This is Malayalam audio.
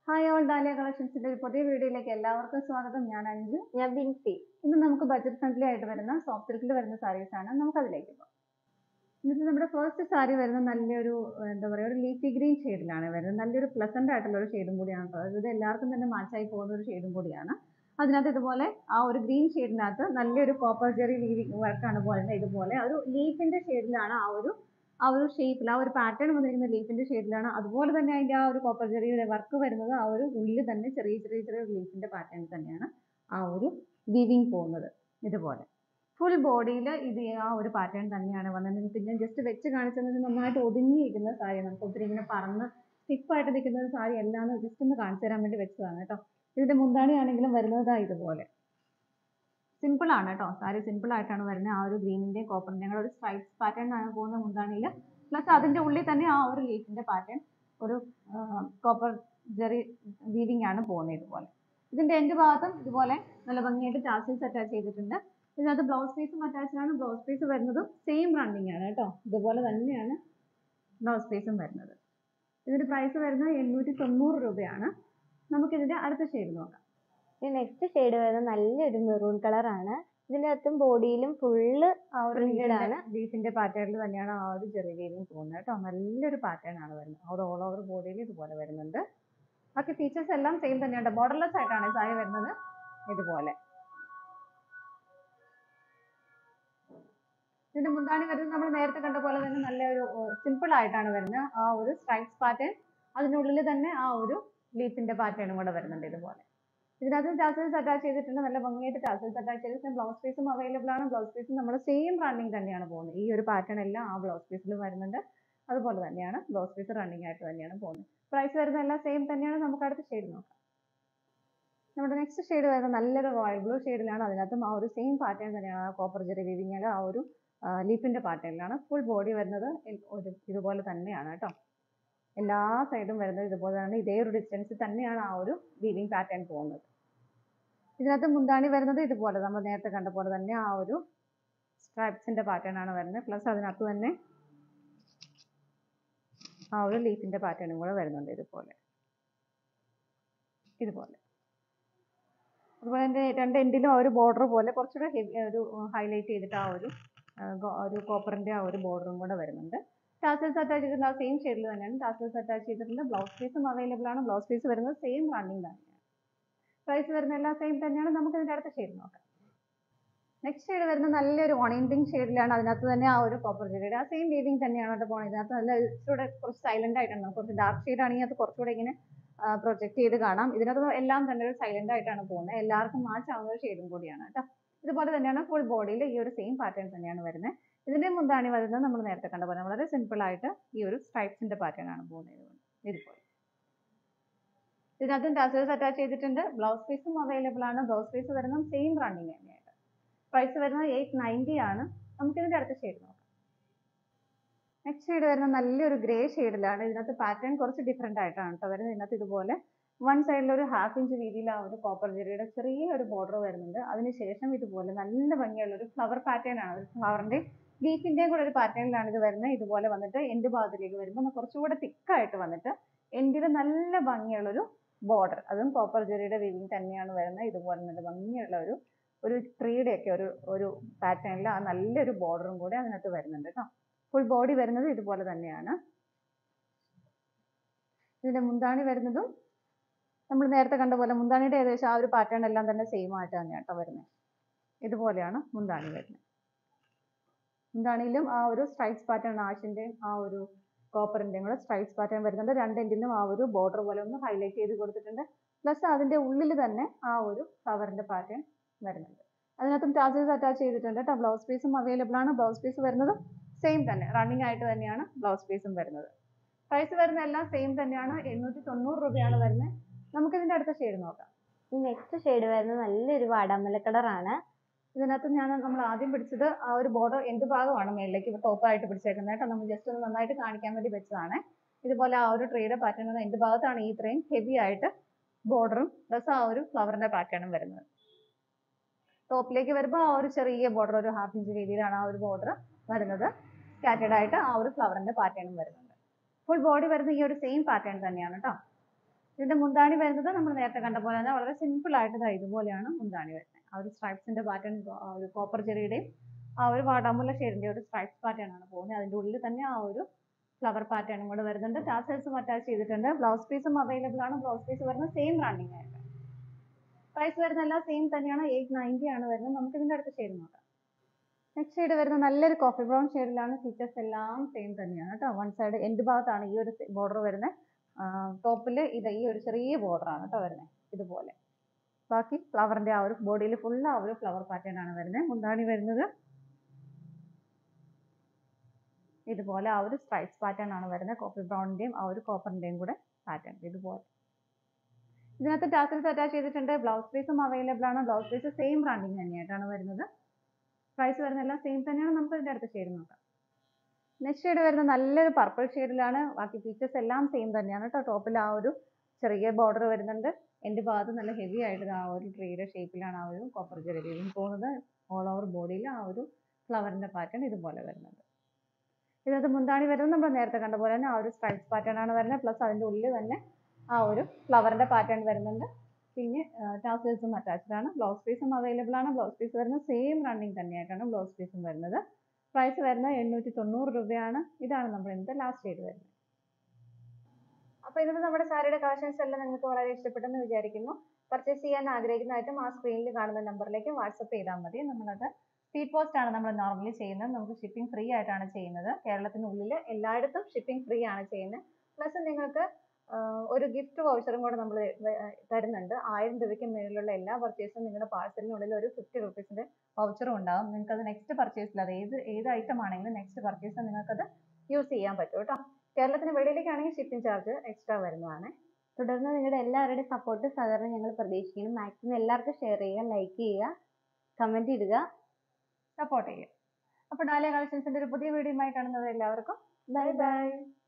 ഹായ് ഓൾ ഡാലിയ കളക്ഷൻസിന്റെ ഒരു പുതിയ വീഡിയോയിലേക്ക് എല്ലാവർക്കും സ്വാഗതം. ഞാൻ അഞ്ജു. ഞാൻ ബിൻസി. ഇന്ന് നമുക്ക് ബഡ്ജറ്റ് ഫ്രണ്ട്ലി ആയിട്ട് വരുന്ന സോഫ്റ്റ് സിൽക്കിൽ വരുന്ന സാരീസ് ആണ്. നമുക്ക് അതിലേക്ക് പോകാം. ഇന്നത്തെ നമ്മുടെ ഫസ്റ്റ് സാരി വരുന്നത് നല്ലൊരു എന്താ പറയുക, ഒരു ലീഫി ഗ്രീൻ ഷെയ്ഡിലാണ് വരുന്നത്. നല്ലൊരു പ്ലസന്റ് ആയിട്ടുള്ള ഒരു ഷെയ്ഡും കൂടിയാണ്. ഇത് എല്ലാവർക്കും തന്നെ മാച്ചായി പോകുന്ന ഒരു ഷെയ്ഡും കൂടിയാണ്. അതിനകത്ത് ഇതുപോലെ ആ ഒരു ഗ്രീൻ ഷെയ്ഡിനകത്ത് നല്ലൊരു കോപ്പർ ജെറി വർക്കാണ് പോലെ ഇതുപോലെ ഒരു ലീഫിന്റെ ഷെയ്ഡിലാണ് ആ ഒരു ഷേപ്പിൽ ആ ഒരു പാറ്റേൺ വന്നിരിക്കുന്ന ലീഫിന്റെ ഷെയ്ഡിലാണ്. അതുപോലെ തന്നെ അതിന്റെ ആ ഒരു കോപ്പർ ജെറിയുടെ വർക്ക് വരുന്നത് ആ ഒരു ഉള്ളിൽ തന്നെ ചെറിയ ചെറിയ ചെറിയ ലീഫിന്റെ പാറ്റേൺ തന്നെയാണ് ആ ഒരു വീവിങ് പോകുന്നത്. ഇതുപോലെ ഫുൾ ബോഡിയിൽ ഇത് ആ ഒരു പാറ്റേൺ തന്നെയാണ് വന്നത്. നിങ്ങൾക്ക് ഞാൻ ജസ്റ്റ് വെച്ച് കാണിച്ചത് നന്നായിട്ട് ഒതുങ്ങിയിരിക്കുന്ന സാരി, നമുക്ക് ഒത്തിരി ഇങ്ങനെ പറന്ന് സ്റ്റിഫായിട്ട് നിൽക്കുന്ന ഒരു സാരി അല്ലാന്ന് ജസ്റ്റ് ഒന്ന് കാണിച്ചു തരാൻ വേണ്ടി വെച്ചതാണ് കേട്ടോ. ഇതിന്റെ മുന്താണി ആണെങ്കിലും വരുന്നത് ഇതുപോലെ സിമ്പിൾ ആണ് കേട്ടോ. സാരി സിമ്പിൾ ആയിട്ടാണ് വരുന്നത്. ആ ഒരു ഗ്രീനിന്റെയും കോപ്പറിന്റെയും കൂടെ ഒരു സ്ട്രൈപ്സ് പാറ്റേൺ ആണ് പോകുന്ന മുന്താണിയിൽ. പ്ലസ് അതിന്റെ ഉള്ളിൽ തന്നെ ആ ഒരു ലീഫിന്റെ പാറ്റേൺ ഒരു കോപ്പർ ജെറി വീവിംഗ് ആണ് പോകുന്നത് ഇതുപോലെ. ഇതിന്റെ എൻഡ് ഭാഗത്തും ഇതുപോലെ നല്ല ഭംഗിയായിട്ട് ടാസൽസ് അറ്റാച്ച് ചെയ്തിട്ടുണ്ട്. ഇതിനകത്ത് ബ്ലൗസ് പീസും അറ്റാച്ച്ഡ് ആണ്. ബ്ലൗസ് പീസ് വരുന്നതും സെയിം റണ്ണിങ് ആണ് കേട്ടോ. ഇതുപോലെ തന്നെയാണ് ബ്ലൗസ് പീസും വരുന്നത്. ഇതിന്റെ പ്രൈസ് വരുന്നത് 890 രൂപയാണ്. നമുക്കിതിന്റെ അടുത്ത ഷെയ്ഡ് നോക്കാം. നെക്സ്റ്റ് ഷെയ്ഡ് വരുന്നത് നല്ലൊരു മെറൂൺ കളർ ആണ്. ഇതിന്റെ അകത്തും ബോഡിയിലും ഫുള്ള് ലീഫിന്റെ പാറ്റേണിൽ തന്നെയാണ് ആ ഒരു ജെറി വീവിംഗ് പോകുന്നത് കേട്ടോ. നല്ലൊരു പാറ്റേൺ ആണ് വരുന്നത്. അത് ഓൾ ഓവർ ബോഡിയിൽ ഇതുപോലെ വരുന്നുണ്ട്. ബാക്കി ഫീച്ചേഴ്സ് എല്ലാം സെയിം തന്നെയാണ്. ബോർഡർലെസ് ആയിട്ടാണ് സാരി വരുന്നത് ഇതുപോലെ. ഇതിന്റെ മുന്താണി വരുന്നത് നമ്മൾ നേരത്തെ കണ്ട പോലെ തന്നെ നല്ലൊരു സിമ്പിൾ ആയിട്ടാണ് വരുന്നത്. ആ ഒരു സ്ട്രൈപ്സ് പാറ്റേൺ, അതിനുള്ളിൽ തന്നെ ആ ഒരു ലീഫിന്റെ പാറ്റേണും കൂടെ വരുന്നുണ്ട് ഇതുപോലെ. ഇതിനകത്ത് ടാസൽസ് അറ്റാച്ച് ചെയ്തിട്ടുണ്ട്. നല്ല ഭംഗിയായിട്ട് ടാസൽസ് അറ്റാച്ച് ചെയ്തിട്ടുണ്ട്. ബ്ലൗസ് പീസും അവൈലബിൾ ആണ്. ബ്ലൗസ് പീസും നമ്മുടെ സെയിം റണ്ണിങ് തന്നെയാണ് പോകുന്നത്. ഈ ഒരു പാറ്റേൺ എല്ലാം ആ ബ്ലൗസ് പീസിൽ വരുന്നുണ്ട്. അതുപോലെ തന്നെയാണ് ബ്ലൗസ് പീസ് റണ്ണിങ് ആയിട്ട് തന്നെയാണ് പോകുന്നത്. പ്രൈസ് വരുന്ന എല്ലാം സെയിം തന്നെയാണ്. നമുക്ക് അടുത്ത ഷെയ്ഡ് നോക്കാം. നമ്മുടെ നെക്സ്റ്റ് ഷെയ്ഡ് വരുന്നത് നല്ലൊരു റോയൽ ബ്ലൂ ഷെയ്ഡിലാണ്. അതിനകത്തും ആ ഒരു സെയിം പാറ്റേൺ തന്നെയാണ്. ആ കോപ്പർ ജെറി വീവിംഗ് ആ ഒരു ലീഫിന്റെ പാറ്റേണിലാണ്. ഫുൾ ബോഡി വരുന്നത് ഇതുപോലെ തന്നെയാണ് കേട്ടോ. എല്ലാ സൈഡും വരുന്നത് ഇതുപോലെ തന്നെ. ഇതേ ഒരു ഡിസ്റ്റൻസിൽ തന്നെയാണ് ആ ഒരു വീവിംഗ് പാറ്റേൺ പോകുന്നത്. ഇതിനകത്ത് മുന്താണി വരുന്നത് ഇതുപോലെ നമ്മൾ നേരത്തെ കണ്ട പോലെ തന്നെ ആ ഒരു സ്ട്രൈപ്സിന്റെ പാറ്റേൺ ആണ് വരുന്നത്. പ്ലസ് അതിനകത്ത് തന്നെ ആ ഒരു ലീഫിന്റെ പാറ്റേണും കൂടെ വരുന്നുണ്ട് ഇതുപോലെ. അതുപോലെ തന്നെ രണ്ട് എൻഡിലും ആ ഒരു ബോർഡർ പോലെ കുറച്ചുകൂടെ ഒരു ഹൈലൈറ്റ് ചെയ്തിട്ട് ആ ഒരു കോപ്പറിന്റെ ആ ഒരു ബോർഡറും കൂടെ വരുന്നുണ്ട്. ടാസൽസ് അറ്റാച്ച് ചെയ്തിട്ടുണ്ട്. ആ സെയിം ഷെയ്ഡിൽ തന്നെയാണ് ടാസൽസ് അറ്റാച്ച് ചെയ്തിട്ടുണ്ട്. ബ്ലൗസ് പീസും അവൈലബിൾ ആണ്. ബ്ലൗസ് പീസ് വരുന്നത് സെയിം റണ്ണിങ് തന്നെയാണ്. പ്രൈസ് വരുന്ന എല്ലാം സെയിം തന്നെയാണ്. നമുക്ക് ഇതിന്റെ അടുത്ത ഷെയ്ഡ് നോക്കാം. നെക്സ്റ്റ് ഷെയ്ഡ് വരുന്നത് നല്ലൊരു ഓണിയൻ പിങ്ക് ഷെയ്ഡിലാണ്. അതിനകത്ത് തന്നെ ആ ഒരു കോപ്പർ ജെറിയുടെ ആ സെയിം വീവിംഗ് തന്നെയാണ് കേട്ടോ പോകുന്നത്. ഇതിനകത്ത് നല്ല ഇച്ചിരി കുറച്ച് സൈലന്റ് ആയിട്ടാണ്. കുറച്ച് ഡാർക്ക് ഷെയ്ഡ് ആണെങ്കിൽ അത് കുറച്ചുകൂടെ ഇങ്ങനെ പ്രൊജക്ട് ചെയ്ത് കാണാം. ഇതിനകത്ത് എല്ലാം തന്നെ ഒരു സൈലന്റ് ആയിട്ടാണ് പോകുന്നത്. എല്ലാവർക്കും മാച്ച് ആവുന്ന ഒരു ഷെയ്ഡും കൂടിയാണ് കേട്ടോ. ഇതുപോലെ തന്നെയാണ് ഫുൾ ബോഡിയിൽ ഈ ഒരു സെയിം പാറ്റേൺ തന്നെയാണ് വരുന്നത്. ഇതിന്റെ മുന്താണി വരുന്നത് നമ്മൾ നേരത്തെ കണ്ട പോലെ വളരെ സിമ്പിൾ ആയിട്ട് ഈ ഒരു സ്ട്രൈപ്സിന്റെ പാറ്റേൺ ആണ് പോകുന്നത് ഇതുപോലെ. ഇതിനകത്തും ടാസൽസ് അറ്റാച്ച് ചെയ്തിട്ടുണ്ട്. ബ്ലൗസ് പീസും അവൈലബിൾ ആണ്. ബ്ലൗസ് പീസ് വരുന്നത് സെയിം റണ്ണിങ് തന്നെയായിട്ട്. പ്രൈസ് വരുന്നത് 890 ആണ്. നമുക്ക് ഇതിന്റെ അടുത്ത ഷെയ്ഡ് നോക്കാം. നെക്സ്റ്റ് ഷെയ്ഡ് വരുന്നത് നല്ലൊരു ഗ്രേ ഷെയ്ഡിലാണ്. ഇതിനകത്ത് പാറ്റേൺ കുറച്ച് ഡിഫറെന്റ് ആയിട്ടാണ് കേട്ടോ വരുന്നത്. ഇതിനകത്ത് ഇതുപോലെ വൺ സൈഡിൽ ഒരു 1/2 ഇഞ്ച് വീതിയിൽ ആ ഒരു കോപ്പർ ജെറിയുടെ ചെറിയൊരു ബോർഡർ വരുന്നുണ്ട്. അതിനുശേഷം ഇതുപോലെ നല്ല ഭംഗിയുള്ള ഒരു ഫ്ലവർ പാറ്റേൺ ആണ്. ഒരു ഫ്ലവറിന്റെ ലീഫിന്റെയും കൂടെ ഒരു പാറ്റേണിലാണ് ഇത് വരുന്നത്. ഇതുപോലെ വന്നിട്ട് എൻഡ് ഭാഗത്തിലേക്ക് വരുമ്പോൾ കുറച്ചുകൂടെ തിക്കായിട്ട് വന്നിട്ട് എൻഡിൽ നല്ല ഭംഗിയുള്ളൊരു ബോർഡർ, അതും കോപ്പർ ജെറിയുടെ വീവിംഗ് തന്നെയാണ് വരുന്നത്. ഇതുപോലെ നല്ല ഭംഗിയുള്ള ഒരു ട്രീയുടെ ഒക്കെ ഒരു പാറ്റേണിൽ ആ നല്ലൊരു ബോർഡറും കൂടെ അതിനകത്ത് വരുന്നുണ്ട് കേട്ടോ. ഫുൾ ബോഡി വരുന്നത് ഇതുപോലെ തന്നെയാണ്. ഇതിന്റെ മുന്താണി വരുന്നതും നമ്മൾ നേരത്തെ കണ്ട പോലെ മുന്താണിയുടെ ഏകദേശം ആ ഒരു പാറ്റേൺ എല്ലാം തന്നെ സെയിം ആയിട്ട് തന്നെയാണ് കേട്ടോ വരുന്നത്. ഇതുപോലെയാണ് മുന്താണി വരുന്നത്. മുന്താണിയിലും ആ ഒരു സ്ട്രൈപ്സ് പാറ്റേൺ, ആഷിന്റെയും ആ ഒരു കോപ്പറിന്റെയും കൂടെ സ്ട്രൈപ്സ് പാറ്റേൺ വരുന്നുണ്ട്. രണ്ടെൻഡിലും ആ ഒരു ബോർഡർ പോലെ ഒന്ന് ഹൈലൈറ്റ് ചെയ്ത് കൊടുത്തിട്ടുണ്ട്. പ്ലസ് അതിന്റെ ഉള്ളിൽ തന്നെ ആ ഒരു ഫ്ലവറിന്റെ പാറ്റേൺ വരുന്നുണ്ട്. അതിനകത്തും ടാസൽസ് അറ്റാച്ച് ചെയ്തിട്ടുണ്ട് കേട്ടോ. ബ്ലൗസ് പീസും അവൈലബിൾ ആണ്. ബ്ലൗസ് പീസ് വരുന്നത് സെയിം തന്നെ റണ്ണിങ് ആയിട്ട് തന്നെയാണ് ബ്ലൗസ് പീസും വരുന്നത്. പ്രൈസ് വരുന്ന എല്ലാം സെയിം തന്നെയാണ്. 890 രൂപയാണ് വരുന്നത്. നമുക്ക് ഇതിന്റെ അടുത്ത ഷെയ്ഡ് നോക്കാം. നെക്സ്റ്റ് ഷെയ്ഡ് വരുന്നത് നല്ലൊരു വാടാമല കളർ ആണ്. ഇതിനകത്ത് നമ്മൾ ആദ്യം പിടിച്ചത് ആ ഒരു ബോർഡർ എൻഡ് ഭാഗമാണ് മേളിലേക്ക് ടോപ്പായിട്ട് പിടിച്ചേക്കുന്നത് കേട്ടോ. നമ്മൾ ജസ്റ്റ് ഒന്ന് നന്നായിട്ട് കാണിക്കാൻ വേണ്ടി വെച്ചതാണ്. ഇതുപോലെ ആ ഒരു ട്രീയുടെ പാറ്റേൺ എൻഡ് ഭാഗത്താണ് ഈ ഇത്രയും ഹെവി ആയിട്ട് ബോർഡറും പ്ലസ് ആ ഒരു ഫ്ലവറിന്റെ പാറ്റേണും വരുന്നത്. ടോപ്പിലേക്ക് വരുമ്പോൾ ആ ഒരു ചെറിയ ബോർഡർ, ഒരു 1/2 ഇഞ്ച് വീതിയിലാണ് ആ ഒരു ബോർഡർ വരുന്നത്. സ്കാറ്റേഡ് ആയിട്ട് ആ ഒരു ഫ്ലവറിന്റെ പാറ്റേണും വരുന്നുണ്ട്. ഫുൾ ബോഡി വരുന്ന ഈ ഒരു സെയിം പാറ്റേൺ തന്നെയാണ് കേട്ടോ. ഇതിന്റെ മുന്താണി വരുന്നത് നമ്മൾ നേരത്തെ കണ്ട പോലെ തന്നെ വളരെ സിമ്പിൾ ആയിട്ട് ദാ ഇതുപോലെയാണ് മുന്താണി വരുന്നത്. ആ ഒരു സ്ട്രൈപ്സിന്റെ പാറ്റേൺ, ഒരു കോപ്പർ ചെറിയുടെയും ആ ഒരു വാടാമുല്ല ഷെയ്ഡിന്റെ ഒരു സ്ട്രൈപ്സ് പാറ്റേൺ ആണ് പോകുന്നത്. അതിന്റെ ഉള്ളിൽ തന്നെ ആ ഒരു ഫ്ലവർ പാറ്റേണും കൂടെ വരുന്നുണ്ട്. ടാസൽസും അറ്റാച്ച് ചെയ്തിട്ടുണ്ട്. ബ്ലൗസ് പീസും അവൈലബിൾ ആണ്. ബ്ലൗസ് പീസ് വരുന്നത് സെയിം റണ്ണിങ് ആയിട്ട്. പ്രൈസ് വരുന്ന എല്ലാം സെയിം തന്നെയാണ്. 890 ആണ് വരുന്നത്. നമുക്ക് ഇതിന്റെ അടുത്ത ഷെയ്ഡ് നോക്കാം. നെക്സ്റ്റ് ഷെയ്ഡ് വരുന്നത് നല്ലൊരു കോഫി ബ്രൗൺ ഷെയ്ഡിലാണ്. ഫീച്ചേഴ്സ് എല്ലാം സെയിം തന്നെയാണ് കേട്ടോ. വൺ സൈഡ് എൻഡ് ഭാഗത്താണ് ഈ ഒരു ബോർഡർ വരുന്നത്. ടോപ്പിൽ ഇത് ഈ ഒരു ചെറിയ ബോർഡർ ആണ് കേട്ടോ വരുന്നത് ഇതുപോലെ. ബാക്കി ഫ്ലവറിന്റെ ആ ഒരു ബോഡിയിൽ ഫുൾ ആ ഒരു ഫ്ലവർ പാറ്റേൺ ആണ് വരുന്നത്. മുന്താണി വരുന്നത് ഇതുപോലെ ആ ഒരു സ്ട്രൈപ്സ് പാറ്റേൺ ആണ് വരുന്നത്. കോഫി ബ്രൗണിന്റെയും ആ ഒരു കോപ്പറിന്റെയും കൂടെ പാറ്റേൺ ഇതുപോലെ. ഇതിനകത്ത് ടാസൽസ് അറ്റാച്ച് ചെയ്തിട്ടുണ്ട്. ബ്ലൗസ് പീസും അവൈലബിൾ ആണ്. ബ്ലൗസ് പീസ് സെയിം റണ്ണിങ് തന്നെയായിട്ടാണ് വരുന്നത്. പ്രൈസ് വരുന്ന എല്ലാം സെയിം തന്നെയാണ്. നമുക്ക് ഇതിന്റെ അടുത്ത ഷെയ്ഡ് നോക്കാം. നെക്സ്റ്റ് ഷെയ്ഡ് വരുന്നത് നല്ലൊരു പർപ്പിൾ ഷെയ്ഡിലാണ്. ബാക്കി ഫീച്ചേഴ്സ് എല്ലാം സെയിം തന്നെയാണ് കേട്ടോ. ടോപ്പിൽ ആ ഒരു ചെറിയ ബോർഡർ വരുന്നുണ്ട്. എൻ്റെ ഭാഗത്ത് നല്ല ഹെവി ആയിട്ട് ആ ഒരു ട്രീയുടെ ഷേപ്പിലാണ് ആ ഒരു കോപ്പർ ജെറി പോകുന്നത്. ഓൾ ഓവർ ബോഡിയിൽ ആ ഒരു ഫ്ലവറിന്റെ പാറ്റേൺ ഇതുപോലെ വരുന്നുണ്ട്. ഇതിനകത്ത് മുന്താണി വരുന്നത് നമ്മൾ നേരത്തെ കണ്ട പോലെ തന്നെ ആ ഒരു സ്ട്രൈപ്സ് പാറ്റേൺ ആണ് വരുന്നത്. പ്ലസ് അതിൻ്റെ ഉള്ളിൽ തന്നെ ആ ഒരു ഫ്ലവറിന്റെ പാറ്റേൺ വരുന്നുണ്ട്. പിന്നെ ടാസൽസും അറ്റാച്ച്ഡ് ആണ്. ബ്ലൗസ് പീസും അവൈലബിൾ ആണ്. ബ്ലൗസ് പീസ് വരുന്നത് സെയിം റണ്ണിങ് തന്നെയായിട്ടാണ് ബ്ലൗസ് പീസും വരുന്നത്. പ്രൈസ് വരുന്നത് 890 രൂപയാണ്. ഇതാണ് നമ്മുടെ ഇന്നത്തെ ലാസ്റ്റ് ഷെയ്ഡ് വരുന്നത്. അപ്പോൾ ഇതിന് നമ്മുടെ സാരിയുടെ കളക്ഷൻസ് എല്ലാം നിങ്ങൾക്ക് വളരെ ഇഷ്ടപ്പെട്ടെന്ന് വിചാരിക്കുന്നു. പർച്ചേസ് ചെയ്യാൻ ആഗ്രഹിക്കുന്ന ഐറ്റം ആ സ്ക്രീനിൽ കാണുന്ന നമ്പറിലേക്ക് വാട്സപ്പ് ചെയ്താൽ മതി. നമ്മളത് സ്പീഡ് പോസ്റ്റ് ആണ് നമ്മൾ നോർമലി ചെയ്യുന്നത്. നമുക്ക് ഷിപ്പിംഗ് ഫ്രീ ആയിട്ടാണ് ചെയ്യുന്നത്. കേരളത്തിനുള്ളിൽ എല്ലായിടത്തും ഷിപ്പിംഗ് ഫ്രീ ആണ് ചെയ്യുന്നത്. പ്ലസ് നിങ്ങൾക്ക് ഒരു ഗിഫ്റ്റ് വൗച്ചറും കൂടെ നമ്മൾ തരുന്നുണ്ട്. 1000 രൂപയ്ക്ക് മേലുള്ള എല്ലാ പർച്ചേസും നിങ്ങളുടെ പാഴ്സലിനുള്ളിൽ ഒരു 50 റുപ്പീസിന്റെ വൗച്ചറും ഉണ്ടാകും. നിങ്ങൾക്ക് അത് നെക്സ്റ്റ് പർച്ചേസിൽ അത് ഏത് ഐറ്റം ആണെങ്കിലും നെക്സ്റ്റ് പർച്ചേസിൽ നിങ്ങൾക്കത് യൂസ് ചെയ്യാൻ പറ്റും കേട്ടോ. കേരളത്തിന് വെളിയിലേക്കാണെങ്കിൽ ഷിപ്പിംഗ് ചാർജ് എക്സ്ട്രാ വരുന്നതാണ്. തുടർന്ന് നിങ്ങളുടെ എല്ലാവരുടെയും സപ്പോർട്ട് സാധാരണ ഞങ്ങൾ പ്രതീക്ഷിക്കുന്നു. മാക്സിമം എല്ലാവർക്കും ഷെയർ ചെയ്യുക, ലൈക്ക് ചെയ്യുക, കമന്റ് ഇടുക, സപ്പോർട്ട് ചെയ്യുക. അപ്പോൾ ഡാലിയ കളക്ഷൻസിന്റെ ഒരു പുതിയ വീഡിയോയുമായി കാണുന്നത് എല്ലാവർക്കും ബൈ ബൈ.